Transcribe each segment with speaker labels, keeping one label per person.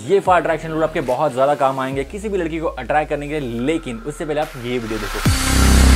Speaker 1: ये 4 attraction rule आपके बहुत ज्यादा काम आएंगे किसी भी लड़की को अट्रैक्ट करने के लिए, लेकिन उससे पहले आप ये वीडियो देखो।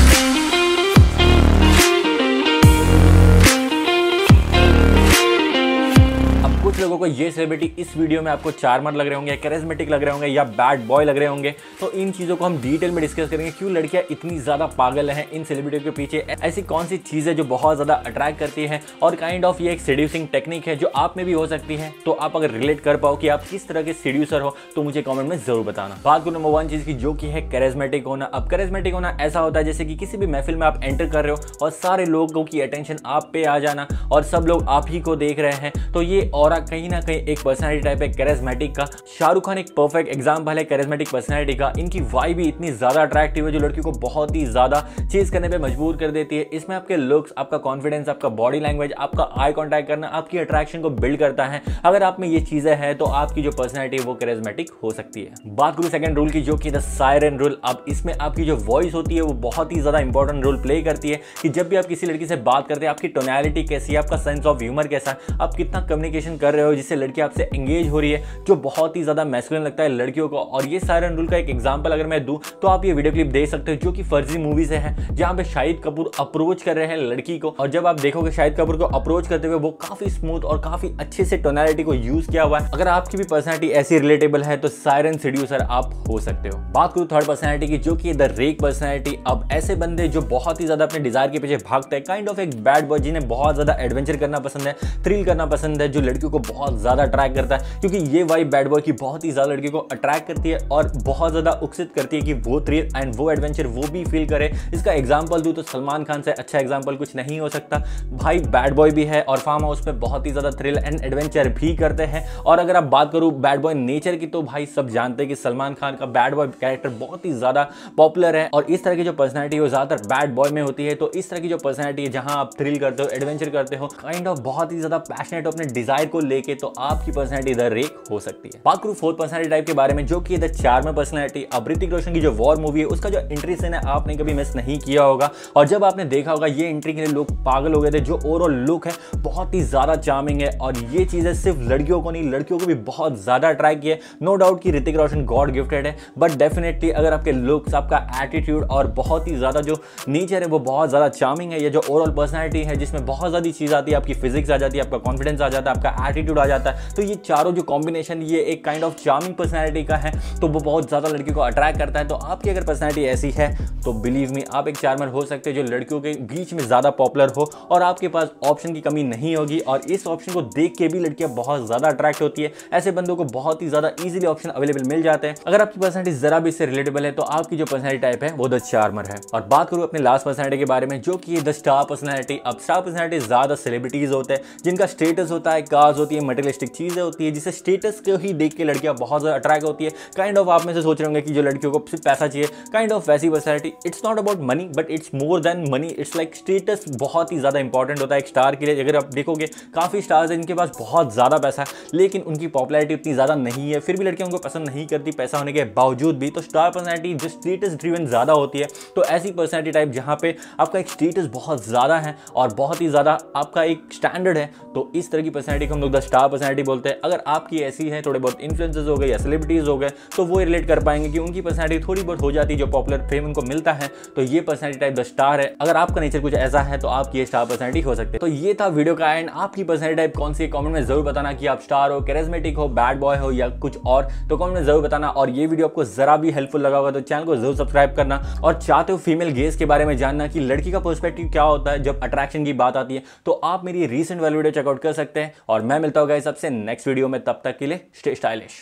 Speaker 1: कुछ लोगों को ये सेलिब्रिटी इस वीडियो में आपको चार्मर लग रहे होंगे, कैरिज्मेटिक लग रहे होंगे या बैड बॉय लग रहे होंगे, तो इन चीज़ों को हम डिटेल में डिस्कस करेंगे। क्यों लड़कियां इतनी ज़्यादा पागल हैं इन सेलिब्रिटी के पीछे, ऐसी कौन सी चीज़ है जो बहुत ज़्यादा अट्रैक्ट करती है, और काइंड ऑफ ये एक सेड्यूसिंग टेक्निक है जो आप में भी हो सकती है। तो आप अगर रिलेट कर पाओ कि आप किस तरह के सेड्यूसर हो तो मुझे कॉमेंट में जरूर बताना। बात करूँ नंबर 1 चीज़ की, जो कि है कैरिज्मेटिक होना। अब कैरिज्मेटिक होना ऐसा होता है जैसे कि किसी भी महफिल में आप एंटर कर रहे हो और सारे लोगों की अटेंशन आप पे आ जाना और सब लोग आप ही को देख रहे हैं, तो ये ऑरा कहीं ना कहीं एक पर्सनालिटी टाइप है कैरिज्मेटिक का। शाहरुख खान एक परफेक्ट एग्जांपल है कैरिज्मेटिक पर्सनालिटी का। इनकी वाइब भी इतनी ज्यादा अट्रैक्टिव है जो लड़कियों को बहुत ही ज्यादा चेज करने पे मजबूर कर देती है। इसमें आपके लुक्स, आपका कॉन्फिडेंस, आपका बॉडी लैंग्वेज, आपका आई कॉन्टैक्ट करना आपकी अट्रैक्शन को बिल्ड करता है। अगर आप में ये चीजें हैं तो आपकी जो पर्सनालिटी है वो कैरिज्मेटिक हो सकती है। बात करूं सेकंड रूल की, जो कि द सायरन रूल। अब इसमें आपकी जो वॉइस होती है वो बहुत ही ज्यादा इंपॉर्टेंट रोल प्ले करती है कि जब भी आप किसी लड़की से बात करते हैं आपकी टोनैलिटी कैसी है, आपका सेंस ऑफ ह्यूमर कैसा है, आप कितना कम्युनिकेशन कर रहे हो जिससे लड़की आपसे एंगेज हो रही है, जो बहुत ही ज्यादा मैस्कुलिन लगता है लड़कियों को। और ये सायरन रूल का एक एग्जांपल अगर मैं दूं तो आप ये वीडियो क्लिप देख सकते हो जो कि फर्जी मूवी से है, जहां पे शाहिद कपूर अप्रोच कर रहे हैं लड़की को, और जब आप देखोगे शाहिद कपूर को अप्रोच करते हुए वो काफी स्मूथ और काफी अच्छे से टोनैलिटी को यूज किया हुआ है। अगर आपकी भी पर्सनैलिटी ऐसी रिलेटेबल है तो सायरन सेड्यूसर आप हो सकते हो। बात करूं थर्ड पर्सनैलिटी की, जो कि द रेक पर्सनैलिटी। अब ऐसे बंदे जो बहुत ही ज्यादा अपने डिजायर के पीछे भागते हैं, काइंड ऑफ एक बैड बॉय जिन्हें बहुत ज्यादा एडवेंचर करना पसंद है, थ्रिल करना पसंद है, जो लड़कियों को बहुत ज्यादा अट्रैक्ट करता है, क्योंकि ये वाइब बैड बॉय की बहुत ही ज्यादा लड़की को अट्रैक्ट करती है और बहुत ज्यादा उत्साहित करती है कि वो थ्रिल एंड वो एडवेंचर वो भी फील करे। इसका एग्जांपल दूं तो सलमान खान से अच्छा एग्जांपल कुछ नहीं हो सकता। भाई बैड बॉय भी है और फार्म हाउस में बहुत ही ज्यादा थ्रिल एंड एडवेंचर भी करते हैं। और अगर आप बात करूं बैड बॉय नेचर की, तो भाई सब जानते हैं कि सलमान खान का बैड बॉय कैरेक्टर बहुत ही ज्यादा पॉपुलर है, और इस तरह की जो पर्सनैलिटी है वो ज्यादातर बैड बॉय में होती है। तो इस तरह की जो पर्सनैलिटी है जहां आप थ्रिल करते हो, एडवेंचर करते हो, काइंड ऑफ बहुत ही ज्यादा पैशनेट हो अपने डिजायर को लेके, तो आपकी पर्सनैलिटी द रेक हो सकती है। बात करूं फोर्थ पर्सनैलिटी टाइप के बारे में, जो कि द चार्मर पर्सनैलिटी। अब ऋतिक रोशन की जो वॉर मूवी है उसका जो एंट्री सीन है आपने कभी मिस नहीं किया होगा, और जब आपने देखा होगा ये एंट्री के लिए लोग पागल हो गए थे। जो ओवरऑल लुक है बहुत ही ज्यादा चार्मिंग है, और ये चीजें सिर्फ लड़कियों को नहीं लड़कियों को भी बहुत ज्यादा अट्रैक्ट किया। नो डाउट कि ऋतिक रोशन गॉड गिफ्टेड है, बट डेफिनेटली अगर आपके लुक्स, आपका एटीट्यूड और बहुत ही ज्यादा जो नेचर है वो बहुत ज्यादा चार्मिंग है, ये जो ओवरऑल पर्सनैलिटी है जिसमें बहुत ज्यादा चीज आती है, आपकी फिजिक्स आ जाती है, आपका कॉन्फिडेंस आ जाता है, आपका एटीट्यूड आ जाता है, तो ये चारों जो कॉम्बिनेशन ये एक काइंड ऑफ चार्मिंग पर्सनैलिटी का है, तो वो बहुत ज्यादा लड़की को अट्रैक्ट करता है। तो आपकी अगर पर्सनैलिटी ऐसी है तो बिलीव मी आप एक चार्मर हो सकते हैं जो लड़कियों के बीच में ज्यादा पॉपुलर हो, और आपके पास ऑप्शन की कमी नहीं होगी, और इस ऑप्शन को देख के भी लड़कियां बहुत ज्यादा अट्रैक्ट होती है। ऐसे बंदों को बहुत ही ज्यादा इजीली ऑप्शन अवेलेबल मिल जाते हैं। अगर आपकी पर्सनैलिटी जरा भी इससे रिलेटेबल है तो आपकी जो पर्सनैलिटी टाइप है वो द चार्मर है। और बात करूं अपने लास्ट पर्सनैलिटी के बारे में, जो कि द स्टार पर्सनैलिटी। अब स्टार पर्सनैलिटी ज्यादा सेलिब्रिटीज होते हैं जिनका स्टेटस होता है, कार्स होती है, मटेरियलिस्टिक चीजें होती है, जिसे स्टेटस को ही देख के लड़कियां बहुत ज्यादा अट्रैक्ट होती है। काइंड ऑफ आप में से सोच रहे होंगे कि जो लड़कियों को सिर्फ पैसा चाहिए, काइंड ऑफ वैसी personality. It's not about money but it's more than money. It's like status बहुत ही ज्यादा इंपॉर्टेंट होता है एक स्टार के लिए। अगर आप देखोगे काफी स्टार्स हैं जिनके पास बहुत ज्यादा पैसा है लेकिन उनकी पॉपुलैरिटी उतनी ज्यादा नहीं है, फिर भी लड़कियां उनको पसंद नहीं करती पैसा होने के बावजूद भी। तो स्टार पर्सनैलिटी जो स्टेटस ड्रिवन ज्यादा होती है, तो ऐसी पर्सनैलिटी टाइप जहां पे आपका एक स्टेटस बहुत ज्यादा है और बहुत ही ज्यादा आपका एक स्टैंडर्ड है, तो इस तरह की पर्सनैलिटी को हम लोग द स्टार पर्सनैलिटी बोलते हैं। अगर आपकी ऐसी है, थोड़े बहुत इन्फ्लुएंसर्स हो गए या सेलिब्रिटीज हो गए, तो वो रिलेट कर पाएंगे कि उनकी पर्सनैलिटी थोड़ी बहुत हो जाती है, जो पॉपुलर फेम उनको मिलता है, तो ये पर्सनैलिटी टाइप द स्टार है। अगर आपका नेचर कुछ ऐसा है तो आपकी स्टार पर्सनैलिटी हो सकती है। तो ये था वीडियो का एंड। आपकी पर्सनैलिटी टाइप कौन सी, कमेंट में जरूर बताना कि आप स्टार हो, कैरिज्मेटिक हो, बैड बॉय हो या कुछ और, तो कमेंट में जरूर बताना। और ये वीडियो आपको जरा भी हेल्पफुल लगा होगा तो चैनल को जरूर सब्सक्राइब करना। और चाहते हो फीमेल गेज के बारे में जानना कि लड़की का पर्सपेक्टिव क्या होता है जब अट्रैक्शन की बात आती है, तो आप मेरी रीसेंट वाली वीडियो चेकआउट कर सकते हैं। और मैं मिलता हूँ गाइस सबसे नेक्स्ट वीडियो में, तब तक के लिए स्टे स्टाइलिश।